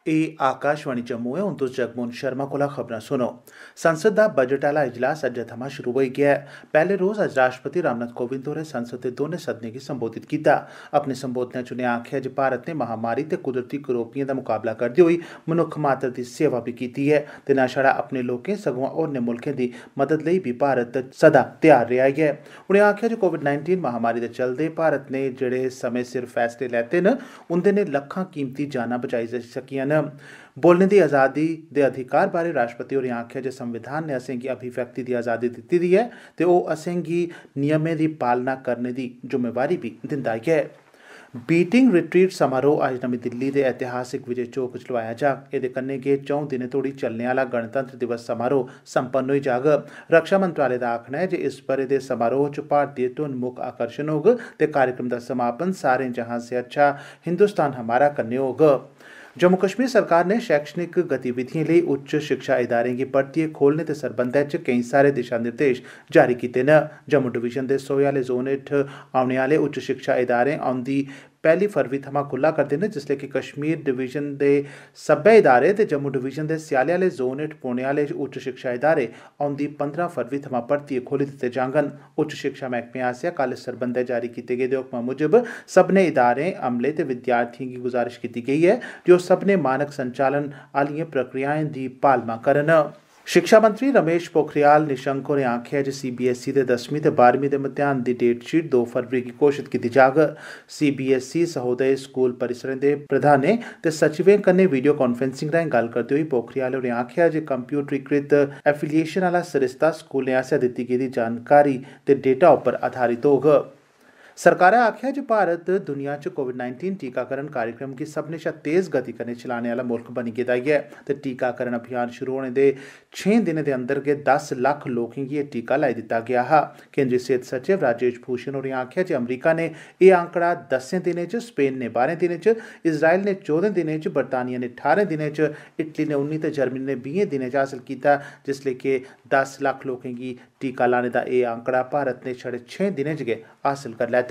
ए आकाशवाणी जम्मू है। हूँ तुस जगमोहन शर्मा कोला खबरां सुनो। संसद दा बजट आला इजलास अज्जै थमां शुरू होई गया है। पैहले रोज अज्ज राष्ट्रपति रामनाथ कोविंद होरें संसद दे दोनें सदनें गी संबोधित कीता। अपने संबोधनै च उनें आखेआ जे भारत ने महामारी ते कुदरती करोपिएं दा मुकाबला करदे होई मनुक्ख मात्र दी सेवा बी कीती है ते न छड़ा अपने लोकें सगुआं होरनें मुल्खें दी मदद लेई बी भारत सदा तैयार रेहा है। उनें आखेआ जे कोविड-19 महामारी दे चलदे भारत ने जेड़े समय सिर फैसले लैते न उंदे ने लक्खां कीमती जानां बचाई सकियां न। बोलने दी आज़ादी दे अधिकार बारे राष्ट्रपति होरें आखेआ जे संविधान ने असेंगी अभिव्यक्ति दी आज़ादी दित्ती दी है ते ओह् असेंगी नियमें दी पालना करने दी जुम्मेवारी भी दिंदा है। बीटिंग रिट्रीट समारोह अज्ज नमीं दिल्ली दे ऐतिहासिक विजय चौक च लोआया जाग। एह्दे कन्नै गै 4 दिनें तोड़ी चलने आह्ला गणतंत्र दिवस समारोह संपन्न होई जाग। रक्षा मंत्रालय दा आखना है जे इस ब'रे दे समारोह च भारतीय धुन मुक्ख आकर्षण होग ते कार्यक्रम दा समापन सारें जहां से अच्छा हिंदुस्तान हमारा कन्नै होग। जम्मू कश्मीर सरकार ने शैक्षणिक गतिविधिएं लेई उच्च शिक्षा इदारें गी परतियै खोलने दे सरबंधै च केईं सारे दिशा निर्देश जारी कीते न। जम्मू डिवीजन दे सोहे आह्ले जोन हेठ औने आह्ले उच्च शिक्षा इदारे औंदी 1 फरवरी थमां खुल्ला करदे न, जिसलै कि कश्मीर डिवीजन दे सब्बै इदारे ते जम्मू डिवीजन दे स्याले आह्ले जोन हेठ पौने आह्ले उच्च शिक्षा इदारे औंदी 15 फरवरी थमां परतियै खोली दित्ते जाङन। उच्च शिक्षा मैह्कमे आसेआ कल इस सरबंधै जारी कीते गेदे हुक्मा मुजब सब्भनें इदारें, अमले ते विद्यार्थिएं गी गुजारिश कीती गेई है जे ओह् सब्भनें मानक संचालन आह्लिएं प्रक्रियाएं दी पालमा करन। शिक्षा मंत्री रमेश पोखरियाल निशंक होरें आखेआ जे CBSE दे 10वीं ते 12वीं दे मतेहान दी डेट शीट 2 फरवरी गी घोषित कीती जाग। CBSE सहोदय स्कूल परिसरें दे प्रधानें ते सचिवें कन्नै वीडियो कांफ्रेंसिंग राएं गल्ल करदे होई पोखरियाल होरें आखेआ जे कंप्यूटरीकृत एफिलिएशन आह्ला सरिस्ता स्कूलें आसेआ दित्ती गेदी जानकारी ते डेटा उप्पर आधारित होग। सरकारै आखेआ जे भारत दुनिया च कोविड-19 टीकाकरण कार्यक्रम गी सभनें शा तेज गति कन्नै चलाने आह्ला मुल्ख बनी गेदा ऐ ते टीकाकरण अभियान शुरू होने दे 6 दिनें दे अंदर गै 10 लक्ख लोकें गी एह् टीका लाई दित्ता गेआ हा। केंद्री सेहत सचिव राजेश भूषण होरें आखेआ जे अमरीका ने एह् आंकड़ा 10 दिनें च, स्पेन ने 12 दिनें च, इजराइल ने 14 दिनें च, बरतानिया ने 18 दिनें च, इटली ने 19 ते जर्मनी ने 20 दिनें च हासल कीता, जिसलै कि 10 लक्ख लोकें गी टीका लाने दा एह् आंकड़ा भारत ने छड़े 6 दिनें च गै हासल करी लैता।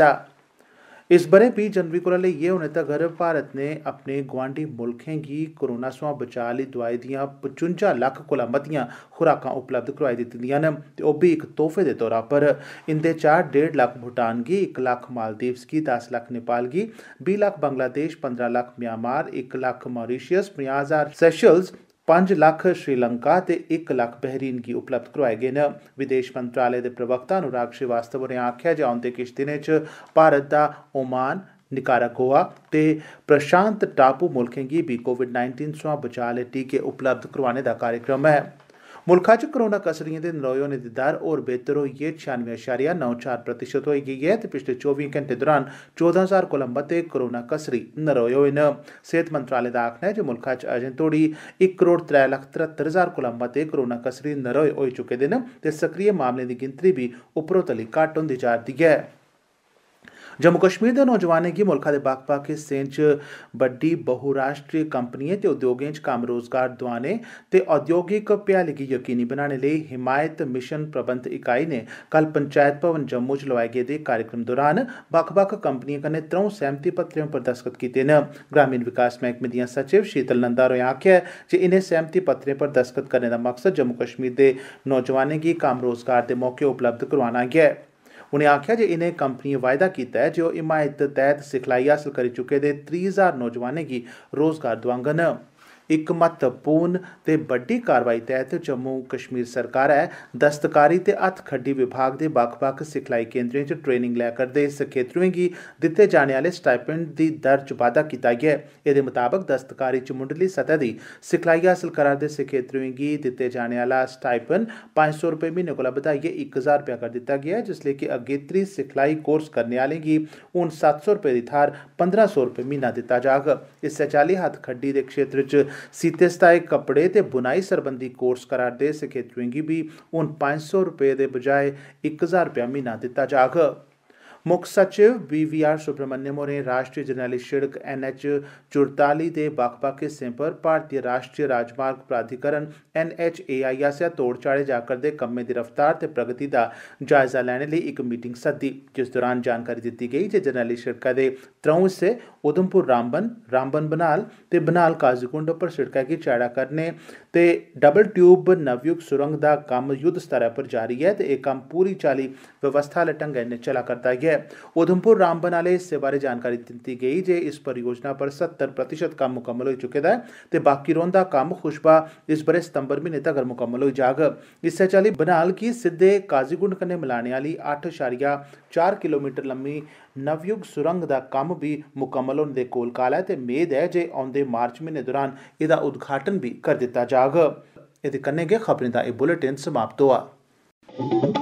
इस ब'रे 20 जनवरी कोला लेइयै हुनै तगर भारत ने अपने गुआंढी मुल्खें गी कोरोना सोयां बचाऽ लेई दोआई दियां 55 लक्ख कोला मतियां खुराकां उपलब्ध करोआई दित्ती दियां न ते ओह् बी इक तोहफे दे तौरा पर। इंदे चा 1.5 लक्ख भूटान गी, 1 लक्ख मालदीव्स गी, 10 लक्ख नेपाल गी, 20 लक्ख बांग्लादेश, 15 लक्ख म्यांमार, 1 लक्ख मॉरीशस, 50,000 सेशल्स, 5 लक्ख श्रीलंका ते 1 लक्ख बहरीन गी उपलब्ध करोआए गे न। विदेश मंत्रालय दे प्रवक्ता अनुराग श्रीवास्तव होरें आखेआ जे औंदे किश दिनें च भारत दा ओमान, निकारागुआ ते प्रशांत टापू मुल्खें गी बी कोविड-19 सोयां बचाऽ आह्ले टीके उपलब्ध करोआने दा कार्यक्रम है। मुल्खा च कोरोना कसरियें दे नरोए होने दी दर होर बेहतर होइयै 96.94% होई गेई है ते पिछले 24 घैंटे दौरान 14,000 कोला मते कोरोना कसरी नरोए होए न। सेहत मंत्रालय दा आखना है जे मुल्खा च अजें तोड़ी 1,03,73,000 कोला मते कोरोना कसरी नरोए होई चुके दे न ते सक्रिय मामलें दी गिनतरी बी उपरोतली घट्ट होंदी जा'रदी ऐ। जम्मू कश्मीर दे नौजवानें गी मुल्खा दे बक्ख-बक्ख हिस्सें च बड्डी बहुराष्ट्रीय कंपनियें ते उद्योगें च कम्म रोजगार दोआने ते औद्योगिक भ्याली गी यकीनी बनाने लेई हिमायत मिशन प्रबंध इकाई ने कल पंचायत भवन जम्मू च लोआए गेदे कार्यक्रम दौरान बक्ख-बक्ख कंपनियें कन्नै 3 सैह्मति पत्रें पर दस्तखत कीते न। ग्रामीण विकास मैह्कमे दियां सचिव शीतल नंदा होरें आखेआ जे इनें सैह्मति पत्रें पर दस्तखत करने दा मकसद जम्मू कश्मीर दे नौजवानें गी कम्म रोजगार दे मौके उपलब्ध करोआना ऐ। उनें आखेआ जे इनें कंपनियें वायदा कीता ऐ जे ओह् हिमायत तैह्त सिखलाई हासल करी चुके दे 30,000 नौजवानें गी रोजगार दोआङन। इक महत्वपूर्ण ते बड्डी कार्रवाई तैह्त जम्मू कश्मीर सरकारै दस्तकारी ते हत्थ खड्डी विभाग दे बक्ख-बक्ख सिखलाई केंद्रें च ट्रेनिंग लै करदे सखेत्रुएं गी दित्ते जाने आह्ले स्टाइपेंड दी दर च बाद्धा कीता ऐ। एह्दे मताबक दस्तकारी च मुंडली सतह दी सिखलाई हासल करा'रदे सखेत्रुएं गी दित्ते जाने आह्ला स्टाइपेंड 500 रपेऽ म्हीने कोला बधाइयै 1,000 रपेआ कर दित्ता गेआ, जिसलै कि अगेत्री सिखलाई कोर्स करने आह्लें गी हून 700 रपेऽ दी थाह्र 1,500 रपेऽ म्हीना दित्ता जाग। इस्सै चाल्ली हत्थ खड्डी दे क्षेत्र च सीते सताए कपड़े ते बुनाई सरबंधी कोर्स करा'रदे सखेत्रुएं गी बी हून 500 रपेऽ दे बजाए 1,000 रपेआ म्हीना दित्ता जाग। मुक्ख सचिव BVR सुब्रमण्यम होरें राष्ट्रीय जरनैली शिड़क NH44 के बक्ख-बक्ख हिस्सें पर भारतीय राष्ट्रीय राजमार्ग प्राधिकरण NHAI आसेआ तोड़ चाढ़े जा करदे कम्में दी रफ्तार ते प्रगति दा जायजा लैने लेई इक मीटिंग सद्दी, जिस दौरान जानकारी दित्ती गेई जे जरनैली शिड़का दे त्र'ऊं हिस्से उधमपुर रामबन, रामबन बनिहाल ते बनिहाल काजीकुंड उप्पर शिड़कै गी चैड़ा करने ते डबल ट्यूब नवयुग सुरंग दा कम्म युद्ध स्तरै पर जारी है ते एह् कम्म पूरी चाल्ली व्यवस्था आह्ले ढंगै नै चला करदा ऐ। उधमपुर रामबन आह्ले हिस्से बारै जानकारी दित्ती गेई जे इस परियोजना पर 70% कम्म मुकम्मल होई चुके दा ऐ ते बाकी रौंह्दा कम्म खुशबा इस ब'रे सितंबर म्हीने तगर मुकम्मल होई जाग। इस्सै चाल्ली बनिहाल गी सिद्धे काजीकुंड कन्नै मिलाने आह्ली 8.4 किलोमीटर लम्मी नवयुग सुरंग दा कम्म भी मुकम्मल होने दे कोल काल ऐ ते मेद ऐ जे औंदे मार्च म्हीने दौरान एह्दा उद्घाटन भी करी दित्ता जाग। एह्दे कन्नै गै खबरें दा एह् बुलेटिन समाप्त होआ।